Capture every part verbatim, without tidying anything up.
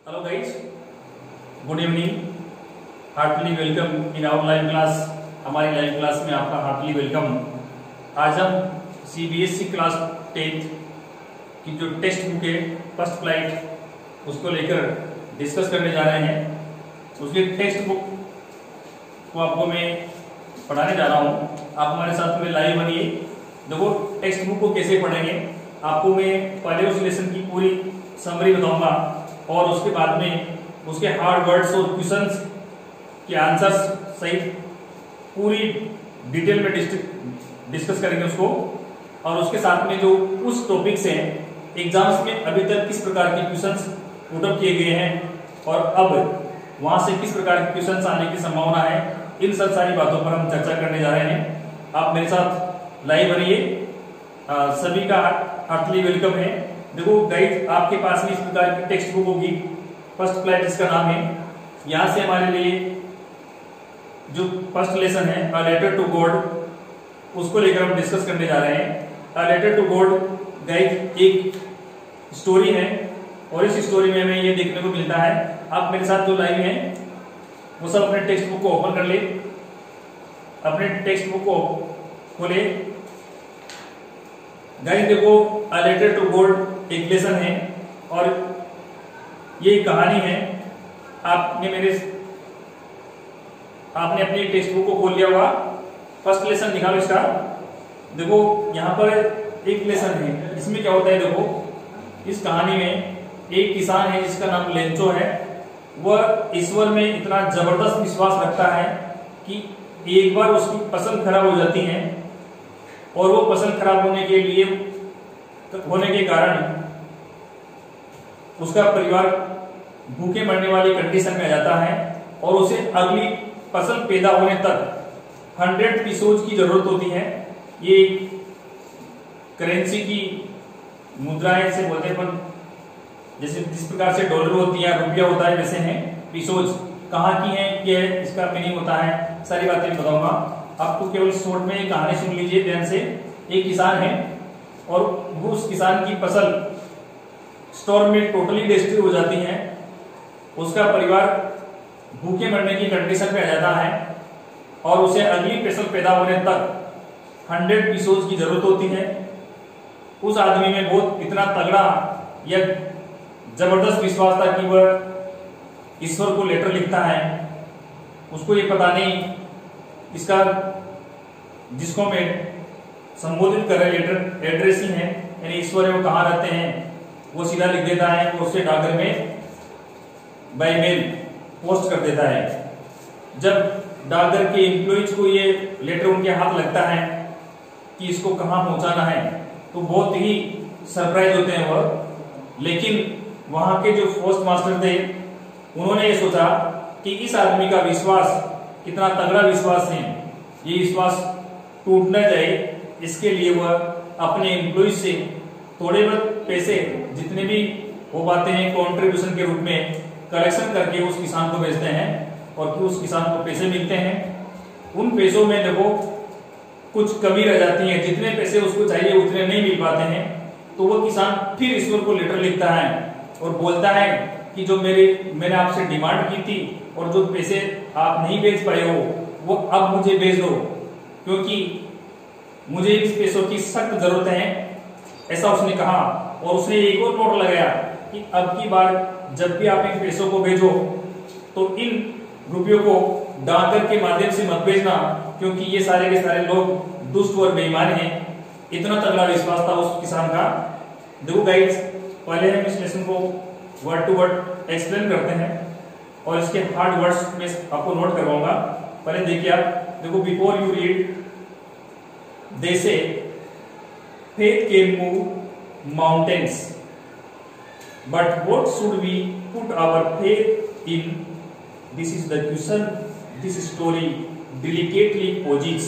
Hello guys, good evening, heartily welcome in our live class. हमारी live class में आपका Hartley welcome. आज हम सीबीएसई क्लास टेंथ की जो टेक्स्ट बुक है फर्स्ट फ्लाइट उसको लेकर डिस्कस करने जा रहे हैं। उसकी टेक्स्ट बुक को आपको मैं पढ़ाने जा रहा हूँ। आप हमारे साथ में लाइव बनिए। देखो टेक्स्ट बुक को कैसे पढ़ेंगे, आपको मैं पहले उस लेसन की पूरी समरी बताऊंगा और उसके बाद में उसके हार्ड वर्ड्स और क्वेश्चंस के आंसर्स सहित पूरी डिटेल में डिस्कस करेंगे उसको। और उसके साथ में जो उस टॉपिक्स हैं एग्जाम्स में अभी तक किस प्रकार के क्वेश्चंस पुट अप किए गए हैं और अब वहां से किस प्रकार के क्वेश्चंस आने की संभावना है, इन सब सारी बातों पर हम चर्चा करने जा रहे हैं। आप मेरे साथ लाइव बनिए। सभी का हार्टली वेलकम है। देखो गाइड, आपके पास में इस प्रकार की टेक्स्ट बुक होगी, फर्स्ट फ्लाइट इसका नाम है। यहां से हमारे लिए जो फर्स्ट लेसन है अ लेटर टू गॉड, उसको लेकर हम डिस्कस करने जा रहे हैं। A letter to God guide एक स्टोरी है और इस स्टोरी में हमें ये देखने को मिलता है। आप मेरे साथ जो लाइव हैं वो सब अपने टेक्स्ट बुक को ओपन कर ले, अपने टेक्स्ट बुक को खोले। गाइस देखो, अ लेटर टू गॉड एक लेसन है और ये कहानी है। आपने मेरे आपने अपनी टेक्स्ट बुक को खोल लिया हुआ, फर्स्ट लेसन निकालो इसका। देखो यहाँ पर एक लेसन है, इसमें क्या होता है, देखो इस कहानी में एक किसान है जिसका नाम लेंचो है। वह ईश्वर में इतना जबरदस्त विश्वास रखता है कि एक बार उसकी फसल खराब हो जाती है और वो फसल खराब होने के लिए होने के कारण उसका परिवार भूखे मरने वाली कंडीशन में आ जाता है और उसे अगली फसल पैदा होने तक हंड्रेड पीसोज की जरूरत होती है। ये करेंसी की मुद्राएं से बोलते हैं, पर जैसे जिस प्रकार से डॉलर होती है, रुपया होता है, वैसे हैं पीसोज। कहाँ की है, क्या इसका मीनिंग होता है, सारी बातें बताऊंगा आपको। केवल शॉर्ट में कहानी सुन लीजिए ध्यान से। एक किसान है और वो उस किसान की फसल स्टोर में टोटली डिस्ट्रॉय हो जाती है। उसका परिवार भूखे मरने की कंडीशन में आ जाता है और उसे अगली फसल पैदा होने तक हंड्रेड पीसोज की जरूरत होती है। उस आदमी में बहुत इतना तगड़ा या जबरदस्त विश्वास था कि वह ईश्वर को लेटर लिखता है। उसको ये पता नहीं, इसका जिसको मैं संबोधित कर रहे लेटर एड्रेस ही है, यानी ईश्वर है, वो कहाँ रहते हैं वो सीधा लिख देता है, वो उससे डाकघर में बाय मेल पोस्ट कर देता है। जब डाकघर के एम्प्लॉइज को ये लेटर उनके हाथ लगता है कि इसको कहाँ पहुंचाना है, तो बहुत ही सरप्राइज होते हैं वह। लेकिन वहां के जो पोस्ट मास्टर थे उन्होंने ये सोचा कि इस आदमी का विश्वास कितना तगड़ा विश्वास है, ये विश्वास टूट न जाए, इसके लिए वह अपने एम्प्लॉइज से थोड़े बहुत पैसे जितने भी हो पाते हैं कॉन्ट्रीब्यूशन के रूप में कलेक्शन करके उस किसान को भेजते हैं और फिर उस किसान को पैसे मिलते हैं। उन पैसों में देखो कुछ कमी रह जाती है, जितने पैसे उसको चाहिए उतने नहीं मिल पाते हैं। तो वो किसान फिर ईश्वर को लेटर लिखता है और बोलता है कि जो मेरे मैंने आपसे डिमांड की थी और जो पैसे आप नहीं भेज पाए हो वो अब मुझे भेज दो, क्योंकि मुझे इस पैसों की सख्त जरूरत है, ऐसा उसने कहा। और उसने एक और नोट लगाया कि अब की बार जब भी आप इन पैसों को भेजो तो इन रुपयों को डाकघर के माध्यम से मत भेजना, क्योंकि ये सारे के सारे लोग दुष्ट और बेईमान हैं। इतना तगड़ा विश्वास था उस किसान का। देखो गाइड्स, पहले हम इस लेसन को वर्ड टू वर्ड एक्सप्लेन करते हैं और इसके हार्ड वर्ड्स में आपको नोट करवाऊंगा। पहले देखिए आप, देखो बिफोर यू रीड दे से faith can move mountains, but what should we put our faith in? This is the question this story delicately poses.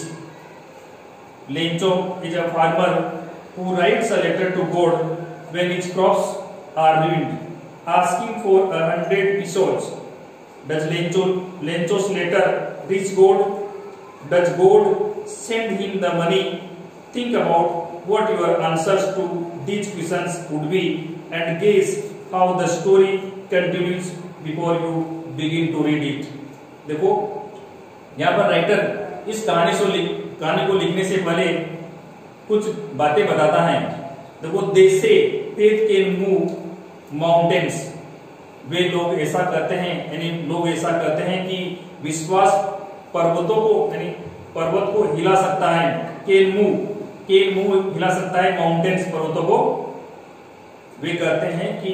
Lencho is a farmer who writes a letter to God when his crops are ruined, asking for a hundred pesos. Does Lencho Lencho's letter reach God? Does God send him the money? Think about what your answers to these questions would be and guess how the story continues before you begin to read it. देखो यहाँ पर writer इस कहानी से लिख कहानी को लिखने से पहले कुछ बातें बताता है। देखो, they say faith can move mountains, वे लोग ऐसा कहते हैं, यानी लोग ऐसा कहते हैं कि विश्वास पर्वतों को यानी पर्वत को हिला सकता है। कैन मूव कैन मूव हिला सकता है माउंटेन्स, पर्वतों को। वे कहते हैं कि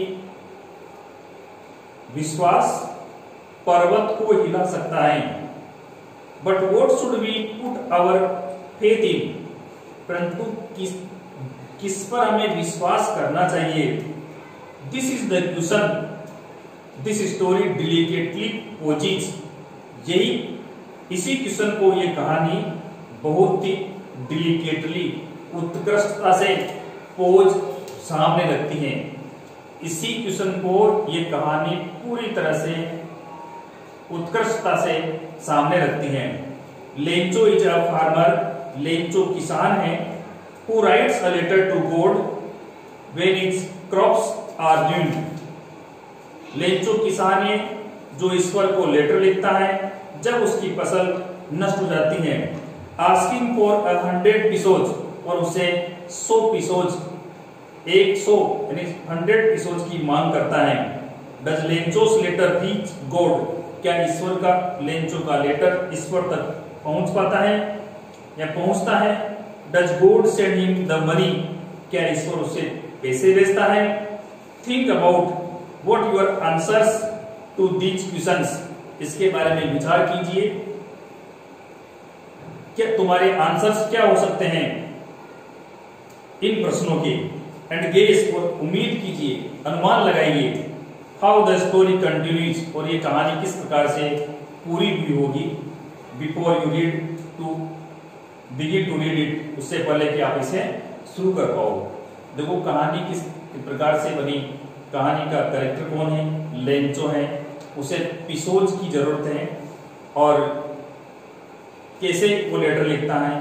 विश्वास पर्वत को हिला सकता है। But what should we put our faith in, परंतु किस किस पर हमें विश्वास करना चाहिए। This is the question this story delicately poses, यही इसी क्वेश्चन को ये कहानी बहुत ही डिलिकेटली उत्कृष्टता से पोज सामने रखती है। इसी क्वेश्चन को ये कहानी पूरी तरह से उत्कृष्टता से सामने रखती है। Lencho is a farmer, Lencho किसान है। Who writes a letter to God when its crops are dude, Lencho किसान है जो ईश्वर को लेटर लिखता है जब उसकी फसल नष्ट हो जाती है। Asking for a hundred pesos, और उसे सौ पिसोज एक सौ यानी हंड्रेड पिसोज की मांग करता है। Does Lencho's letter reach God, क्या ईश्वर का लेंचो का लेटर ईश्वर तक पहुंच पाता है या पहुंचता है। Does God send him the money, क्या ईश्वर उसे पैसे भेजता है। Think about what your answers to these questions, इसके बारे में विचार कीजिए, क्या तुम्हारे आंसर्स क्या हो सकते हैं इन प्रश्नों के। एंड गेस, और उम्मीद कीजिए, अनुमान लगाइए। हाउ द स्टोरी कंटिन्यूज, और ये कहानी किस प्रकार से पूरी हुई होगी। Before you read to begin to read it, उससे पहले कि आप इसे शुरू कर पाओ। देखो कहानी किस प्रकार से बनी, कहानी का कैरेक्टर कौन है, लेंचो है, उसे पिसोज की जरूरत है, और कैसे वो लेटर लिखता है,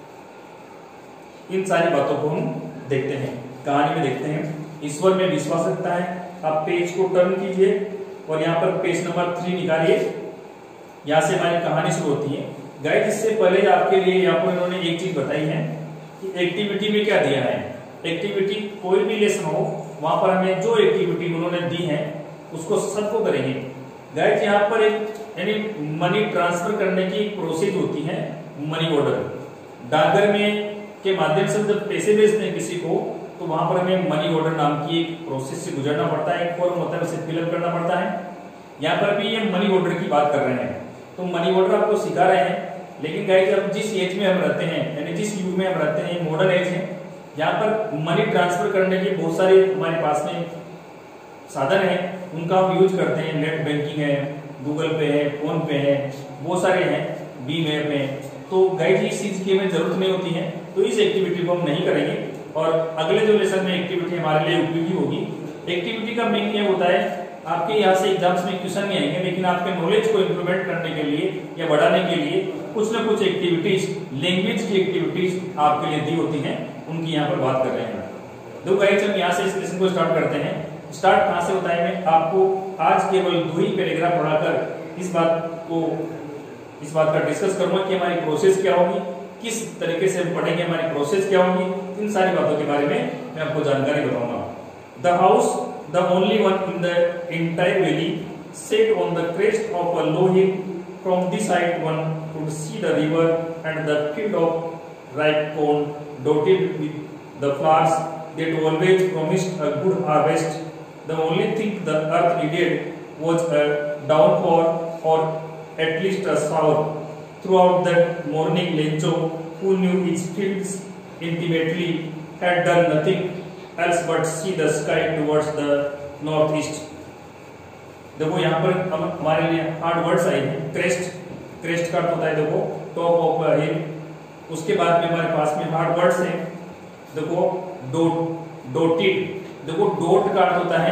इन सारी बातों को हम देखते हैं, कहानी में देखते हैं। ईश्वर में विश्वास रखता है। आप पेज को टर्न कीजिए और यहाँ पर पेज नंबर थ्री निकालिए। यहाँ से हमारी कहानी शुरू होती है। गाइस, इससे पहले आपके लिए यहाँ पर इन्होंने एक चीज बताई है कि एक्टिविटी में क्या दिया है। एक्टिविटी कोई भी लेसन हो, वहां पर हमें जो एक्टिविटी उन्होंने दी है उसको सबको करेंगे। गाइस, यहाँ पर एक यानी मनी ट्रांसफर करने की प्रोसेस होती है, मनी ऑर्डर। डाकघर में के माध्यम से जब पैसे भेजते हैं किसी को, तो वहां पर हमें मनी ऑर्डर नाम की एक प्रोसेस से गुजरना पड़ता है, एक फॉर्म होता है, उसे फिलअप करना पड़ता है। यहाँ पर भी ये मनी ऑर्डर की बात कर रहे हैं, तो मनी ऑर्डर आपको सिखा रहे हैं। लेकिन गाइस, अब जिस एज में हम रहते हैं, यानी जिस युग में हम रहते हैं, मॉडर्न एज है, यहाँ पर मनी ट्रांसफर करने के बहुत सारे हमारे पास में साधन है, उनका हम यूज करते हैं। नेट बैंकिंग है, गूगल पे है, फोन पे है, बहुत सारे हैं, बीम ऐप है। तो गाइस, इस चीज की हमें जरूरत नहीं होती है, तो इस एक्टिविटी को हम नहीं करेंगे। और अगले जो लेसन में एक्टिविटी हमारे लिए उपयोगी होगी। एक्टिविटी का मेन ये होता है, आपके यहाँ से एग्जाम्स में क्वेश्चन नहीं आएंगे, लेकिन आपके नॉलेज को इंप्रूवमेंट करने के लिए या बढ़ाने के लिए कुछ न कुछ एक्टिविटीज, लैंग्वेज की एक्टिविटीज आपके लिए दी होती हैं, उनकी यहाँ पर बात कर रहे हैं। दो गाइस, हम यहाँ से इस लेसन को स्टार्ट करते हैं। स्टार्ट कहाँ से होता है, मैं आपको आज केवल दो ही पैराग्राफ पढ़ाकर इस बात को इस बात का डिस्कस करूंगा कि हमारी प्रोसेस क्या होगी, किस तरीके से हम पढ़ेंगे, हमारी प्रोसेस क्या होगी, इन सारी बातों के बारे में मैं आपको जानकारी बताऊंगा। The house, the only one in the entire valley, set on the crest of a low hill, from this side one could see the river and the field of ripe corn dotted with the flowers that always promised a good harvest. The only thing the earth needed was a downpour or at least a shower. Throughout that morning, Lencho, who knew its fields intimately, had done nothing else but see the sky towards the northeast. देखो यहाँ पर हम हमारे लिए hard words आए हैं। Crest, crest का होता है देखो टॉप ऑफ अ हिल। उसके बाद में हमारे पास में हार्ड वर्ड्स हैं। देखो डोट, डोटेड, देखो डोट का अर्थ होता है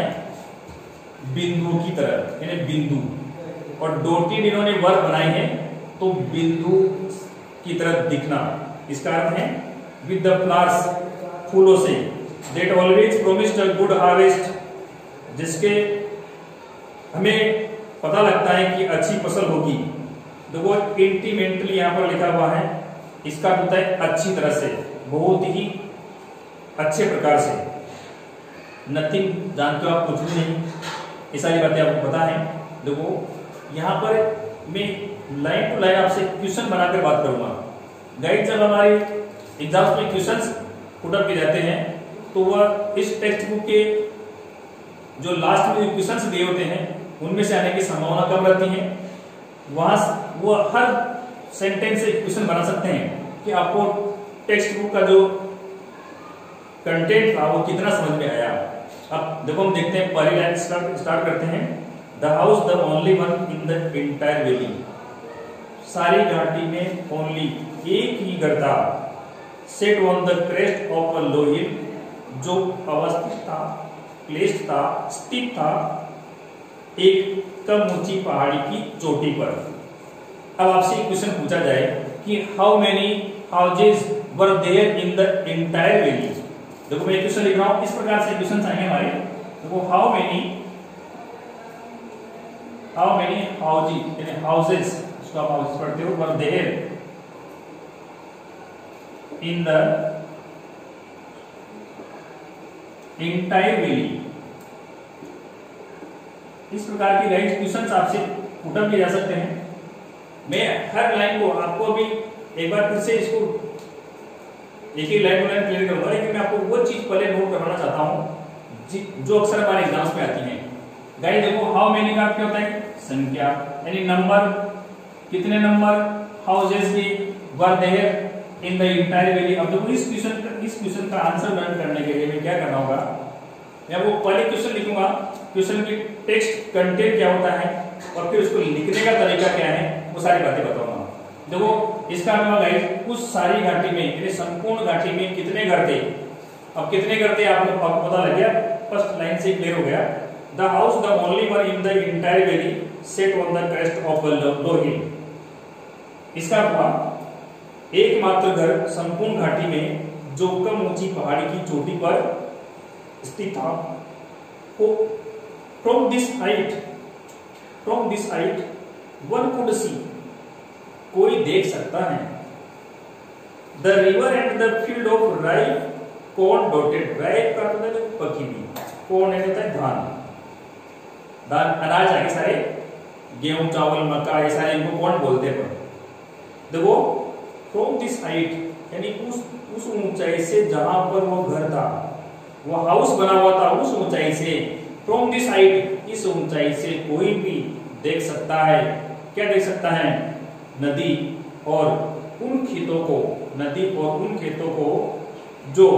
बिंदु की तरह, यानी बिंदु, और डोटेड इन्होंने वर्ब बनाई है तो बिंदु की तरह दिखना। इसका अर्थ है विद द फ्लावर्स, फूलों से, that always promised a good harvest, जिसके हमें पता लगता है कि अच्छी फसल होगी। देखो इंटीमेंटली यहाँ पर लिखा हुआ है, इसका होता है अच्छी तरह से, बहुत ही अच्छे प्रकार से। नथिंग जानते हो आप, कुछ भी नहीं, ये सारी बातें आपको पता है। देखो यहाँ पर मैं लाइन टू लाइन आपसे क्वेश्चन बनाकर बात करूंगा। गाइड जब हमारे एग्जाम्स में क्वेश्चंस पुटअप किए जाते हैं तो वह इस टेक्स्ट बुक के जो लास्ट में क्वेश्चंस दिए होते हैं उनमें से आने की संभावना कम रहती है। वहां वो हर सेंटेंस से क्वेश्चन बना सकते हैं कि आपको टेक्स्ट बुक का जो कंटेंट था वो कितना समझ में आया। अब देखो हम देखते हैं, पहली लाइन स्टार्ट स्टार्ट करते हैं। The house the only one in the entire valley. सारी घाटी में ओनली एक ही घर था। Set on the crest of a low hill, जो अवस्थित था, प्लेस्ड था, स्थित था एक कम ऊंची पहाड़ी की चोटी पर। अब आपसे एक क्वेश्चन पूछा जाए कि how many houses were there in the entire valley. देखो मैं क्वेश्चन लिख रहा हूं, इस प्रकार से क्वेश्चन आएंगे हमारे। देखो how many how many houses यानी हाउसेज, इसको आप हाउसेज पढ़ते हो, were there in the entire valley. इस प्रकार की राइट क्वेश्चंस आपसे पुटअप किए जा सकते हैं। मैं हर लाइन को आपको अभी एक बार फिर से इसको एक ही लाइन लाइन क्लियर करूंगा, लेकिन मैं आपको वो चीज पहले नोट करवाना चाहता हूं जो अक्सर हमारे एग्जाम्स में आती है। गाइस देखो हाउ मेनी का क्या होता है, संख्या यानी नंबर, कितने नंबर हाउसेज की were there in the entire valley. अब देखो इस क्वेश्चन का इस क्वेश्चन का आंसर लर्न करने के लिए मैं क्या करना होगा, मैं वो पहले क्वेश्चन लिखूंगा, क्वेश्चन की टेक्स्ट कंटेंट क्या होता है और फिर उसको लिखने का तरीका क्या है, वो सारी बातें बताऊंगा। देखो इसका मतलब गाइस उस सारी घाटी में यानी संपूर्ण घाटी में कितने घर थे। अब कितने घर थे आपको पता लग गया, फर्स्ट लाइन से क्लियर हो गया। The house the only one in the entire valley set on the crest of a low hill. इसका हुआ एकमात्र घर संपूर्ण घाटी में जो कम ऊंची पहाड़ी की चोटी पर स्थित था। From this height from this height one could see, कोई देख सकता है, the river and the field of rye corn dotted. Rye का मतलब पकी हुई, कॉर्न होता है धान, धान अनाज आगे सारे, गेहूं चावल मक्का ये सारे इनको कौन बोलते हैं। देखो फ्रॉम दिस हाइट यानी उस उस ऊंचाई से जहां पर वो घर था, वो हाउस बना हुआ था, उस ऊंचाई से, फ्रॉम दिस हाइट इस ऊंचाई से कोई भी देख सकता है। क्या देख सकता है, नदी और उन खेतों को, नदी और उन खेतों को जो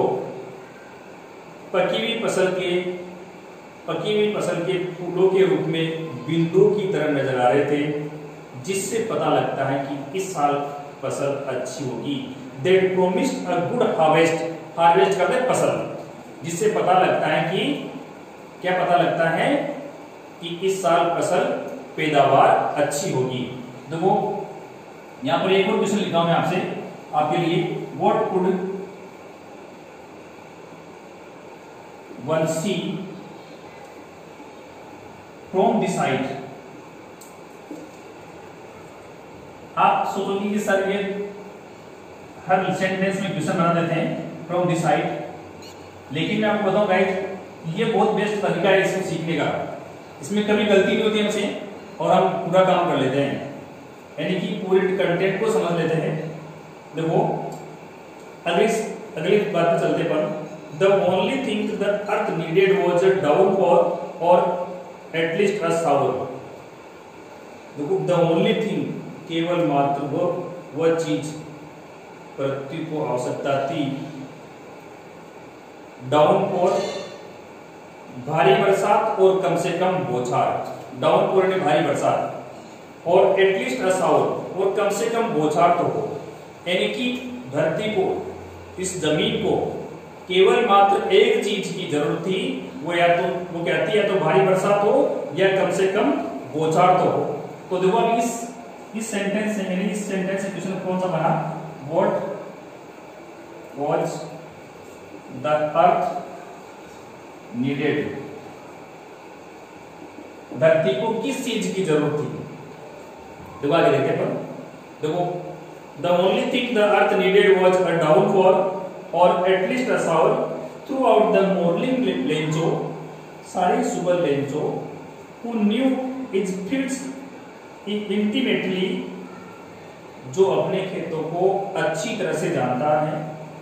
पकी हुई फसल के पकी हुई फसल के फूलों के रूप में बिंदु की तरह नजर आ रहे थे, जिससे पता लगता है कि इस साल फसल अच्छी होगी। That promised a good harvest, harvest करते फसल, जिससे पता लगता है कि क्या पता लगता है कि इस साल फसल पैदावार अच्छी होगी। देखो यहां पर एक और क्वेश्चन लिखा हूं मैं आपसे आपके लिए, what could one see from this height. आप सोचोगे कि सर ये हर सेंटेंस में क्वेश्चन बना देते हैं फ्रॉम दिस हाइट, लेकिन मैं आपको बताऊं गाइस ये बहुत बेस्ट तरीका है इसको सीखने का। इसमें कभी गलती नहीं होती हमसे और हम पूरा काम कर लेते हैं, यानी कि पूरे कंटेंट को समझ लेते हैं। देखो अगली अगली बात पे चलते पर, the only thing the earth needed was a downfall और एटलीस्ट अ शावर। देखो द ओनली थिंग, केवल मात्र वो वह चीज पृथ्वी को आवश्यकता थी, डाउनफॉल भारी बरसात और कम से कम बौछार। डाउनफॉल ने भारी बरसात और एटलीस्ट अ शावर और कम से कम बौछार तो हो, यानी कि धरती को, इस जमीन को केवल मात्र एक चीज की जरूरत थी, वो या तो वो कहती है तो भारी बरसात हो या कम से कम बौछार तो हो। तो देखो अब इस इस सेंटेंस से यानी इस सेंटेंस से क्वेश्चन कौन सा बना, what was the earth needed धरती को किस चीज की जरूरत थी? देखो आगे देखते हैं। देखो, the only thing the earth needed was a downfall और at least a shower throughout the morning Lencho, सारी सुबह Lencho who knew his fields intimately, जो अपने खेतों को अच्छी तरह से जानता है।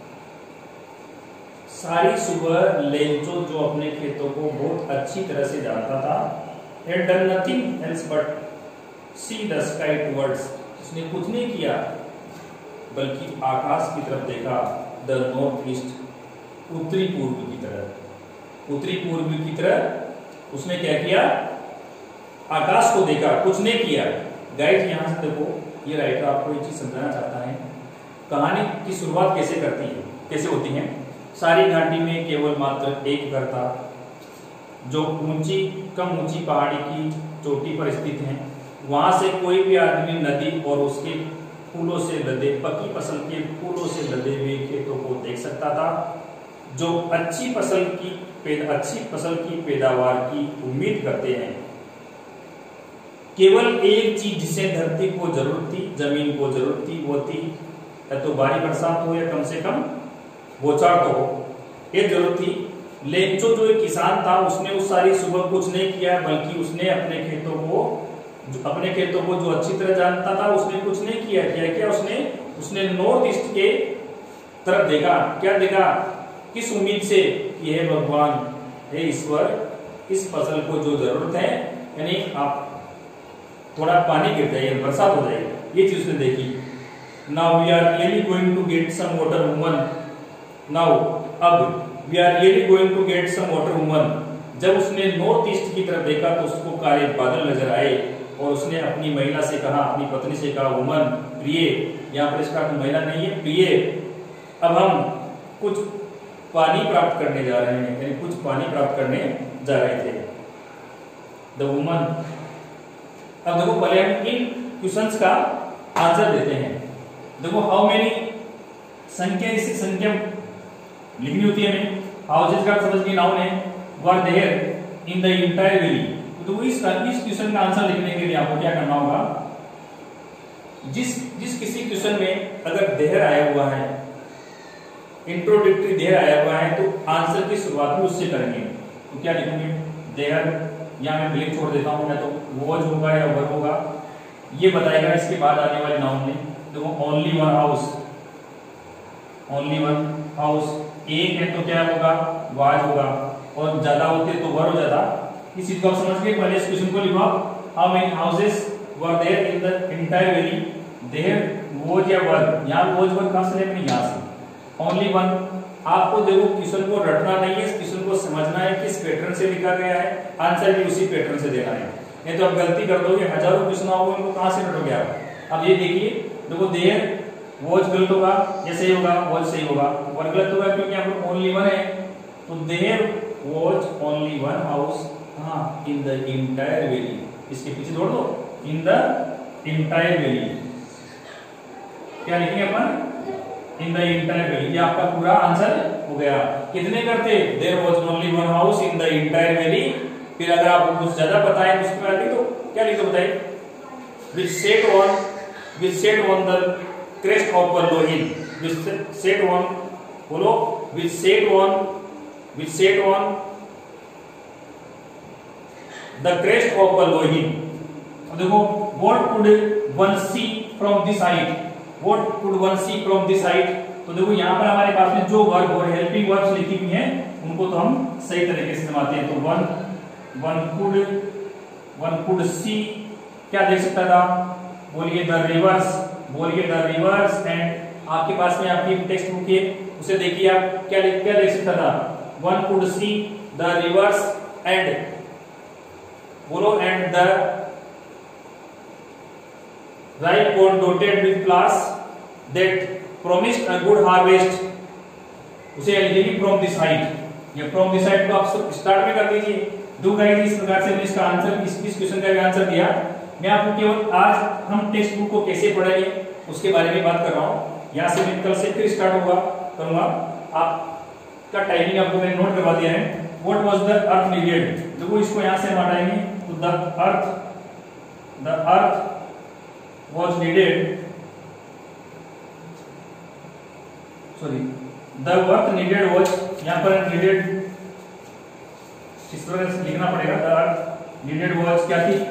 सारी सुबह लेंचो जो अपने खेतों को बहुत अच्छी तरह से जानता था, had done nothing else but see the sky towards, उसने कुछ नहीं किया बल्कि आकाश की तरफ देखा, द नॉर्थ ईस्ट, उत्तरी पूर्व की तरफ। उत्तरी पूर्व की तरफ उसने क्या किया? आकाश को देखा, कुछ नहीं किया। गाइड यहां से देखो, ये राइटर आपको एक चीज समझाना चाहता है, कहानी की शुरुआत कैसे करती है, कैसे होती है। सारी घाटी में केवल मात्र एक घर था जो ऊंची कम ऊंची पहाड़ी की चोटी पर स्थित है। वहां से कोई भी आदमी नदी और उसके फूलों से लदे, पकी फसल के फूलों से लदे हुए खेतों को देख सकता था, जो अच्छी फसल की पैदा अच्छी फसल की पैदावार की उम्मीद करते हैं। केवल एक चीज जिसे धरती को जरूरत थी, जमीन को जरूरत थी, वो थी या तो भारी बरसात हो या कम से कम बौछार तो हो, ये जरूरत थी। लेंचो जो एक किसान था, उसने उस सारी सुबह कुछ नहीं किया, बल्कि उसने अपने खेतों को अपने खेतों को जो अच्छी तरह जानता था, उसने कुछ नहीं किया। क्या किया उसने? उसने नॉर्थ ईस्ट के तरफ देखा। क्या देखा? किस उम्मीद से कि हे भगवान, हे ईश्वर, इस फसल को जो जरूरत है, यानी आप थोड़ा पानी गिर जाए, बरसात हो जाए, ये चीज उसने देखी। Now we are really going to get some water woman, now अब we are really going to get some water woman. जब उसने नॉर्थ ईस्ट की तरफ देखा तो उसको काले बादल नजर आए और उसने अपनी महिला से कहा, अपनी पत्नी से कहा, वुमन, प्रिय, यहाँ पर इसका महिला नहीं है, प्रिय, अब हम कुछ पानी प्राप्त करने जा रहे हैं, यानी कुछ पानी प्राप्त करने जा रहे थे। The woman. अब देखो, पहले हम इन क्वेश्चंस का आंसर देते हैं। देखो, हाउ मेनी संख्या, इसी संख्या लिखनी होती है हमें। हाउसेज का समझ के नाउन है, were there in the entire valley. तो इस इस क्वेश्चन का आंसर लिखने के लिए आपको क्या करना होगा? जिस जिस किसी क्वेश्चन में अगर देयर आया हुआ है, इंट्रोडक्टरी देयर आया हुआ है, तो आंसर की शुरुआत भी उससे करेंगे। तो क्या लिखेंगे? देयर, या मैं ब्लैंक छोड़ देता हूं, या तो वॉज होगा या वर होगा, ये बताएगा इसके बाद आने वाले नाउन में। देखो, only one house, only one house, एक है तो क्या होगा? वाज होगा, और ज्यादा होते तो वर हो जाता। इस चीज को आप समझ के पहले इस क्वेश्चन को लिखो। How many houses were there in the entire valley? There was या वर, यहाँ वॉज वर कहां से लेंगे? यहाँ से। Only one. आपको देखो, क्वेश्चन को रटना नहीं है, इस क्वेश्चन को समझना है किस पैटर्न से लिखा गया है, आंसर भी उसी पैटर्न से देना है। नहीं तो आप गलती कर दोगे, हजारों क्वेश्चन आओगे, उनको कहां से रटोगे आप? अब ये देखिए, देखो, देयर वॉज गलत होगा, ये सही होगा, वॉज सही होगा, वर गलत होगा क्योंकि यहाँ पर ओनली वन है। तो there was only one house, हाँ, इन द एंटायर वैली, इसके पीछे जोड़ दो, इन द एंटायर वैली। क्या लिखेंगे अपन? In the entire valley. ये आपका पूरा आंसर हो गया। कितने करते? There was only one house in the entire valley. फिर अगर आप कुछ ज्यादा बताएं उसके बाद तो क्या लिखो बताइए? Which set on which set on the crest of पर्लो हिल, विच सेट ऑन, बोलो, which set on which set on the crest of पर्लो हिल। अब देखो, what could one see from this height, what could one see from this height. तो देखो, यहाँ पर हमारे पास में जो वर्ब और हेल्पिंग वर्ब्स लिखी हुई हैं, उनको तो हम सही तरीके से जमाते हैं। तो one one could one could see, क्या देख सकता था? बोलिए द रिवर्स, बोलिए द रिवर्स। एंड आपके पास में आपकी टेक्स्ट बुक है, उसे देखिए आप, क्या क्या देख सकता था? One could see the rivers and, बोलो, and the ripe corn dotted with flowers that promised a good harvest। उसे लिखेंगे फ्रॉम दिस हाइट। ये फ्रॉम दिस हाइट को आप स्टार्ट में कर दीजिए। दो गाइस, इस प्रकार से मैंने इसका आंसर, इस इस क्वेश्चन का भी आंसर दिया। मैं आपको केवल आज हम टेक्स्ट बुक को कैसे पढ़ेंगे उसके बारे में बात कर रहा हूँ। यहाँ से मैं कल से फिर स्टार्ट होगा करूंगा। आपका टाइमिंग आपको मैंने नोट करवा दिया है। What was the earth needed, देखो इसको यहाँ से हम हटाएंगे तो the earth the earth was needed sorry the work needed was, यहां पर नीडेड इस तरह से लिखना पड़ेगा। द अर्थ नीडेड वॉज क्या थी,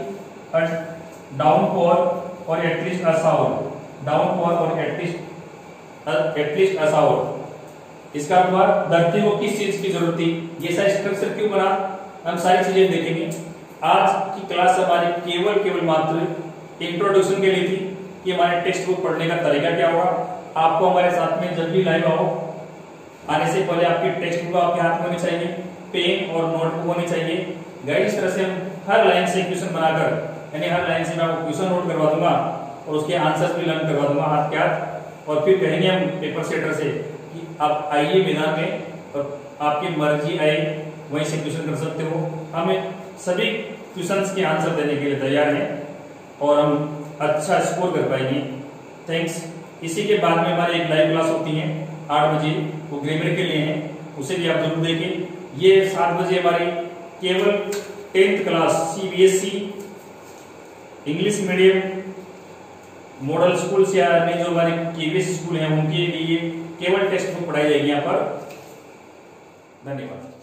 डाउनफॉर और एटलीस्ट अ शावर, डाउनफॉर और एटलीस्ट एटलीस्ट अ शावर। इसका अर्थ हुआ धरती को किस चीज की जरूरत थी, ये सारा स्ट्रक्चर क्यों बना, हम सारी चीजें देखेंगे। आज की क्लास हमारी केवल केवल मात्र इंट्रोडक्शन के लिए थी कि हमारे टेक्स्ट बुक पढ़ने का तरीका क्या होगा। आपको हमारे साथ में जब भी लाइव आओ, आने से पहले आपकी टेक्स्ट बुक आपके हाथ में होनी चाहिए, पेन और नोटबुक होनी चाहिए। गाइस, इस तरह से हम हर लाइन से क्वेश्चन बनाकर, यानी हर लाइन से मैं आपको क्वेश्चन नोट करवा दूंगा और उसके आंसर्स भी लर्न करवा दूंगा हाथ के हाथ, और फिर कहेंगे हम पेपर सेटर से कि आप आइए मैदान में और आपकी मर्जी आए वहीं से क्वेश्चन कर सकते हो। हमें सभी क्वेश्चंस के आंसर देने के लिए तैयार हैं और हम अच्छा स्कोर कर पाएंगे। थैंक्स। इसी के बाद में हमारी एक लाइव क्लास होती है आठ बजे, वो ग्रामर के लिए है, उसे भी आप जरूर देखें। ये सात बजे हमारी केवल tenth class CBSE English medium model school से या जो हमारे केवीएस स्कूल हैं उनके लिए केवल टेक्स्ट बुक पढ़ाई जाएगी यहाँ पर। धन्यवाद।